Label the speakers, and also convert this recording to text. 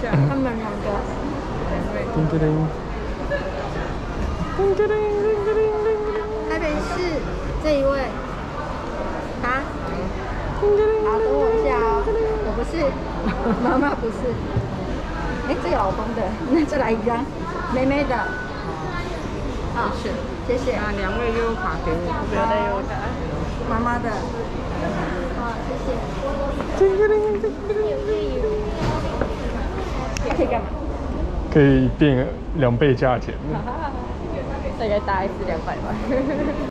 Speaker 1: 下。
Speaker 2: 他们两个。
Speaker 1: 叮叮铃，叮叮铃，叮叮铃，叮叮铃。
Speaker 2: 台北市这一位，啊？
Speaker 1: 叮叮铃。
Speaker 2: 好，等我一下哦。我不是，妈妈不是。哎，这个老公的，那就来一张，妹妹的。好，谢谢。
Speaker 1: 啊，2位悠游卡给我，不要带悠游卡。
Speaker 2: 妈妈的。好，谢谢。
Speaker 1: 叮叮铃，叮叮铃。
Speaker 2: 可以干嘛？
Speaker 1: 可以变2倍价钱。
Speaker 2: 大概大概是200吧。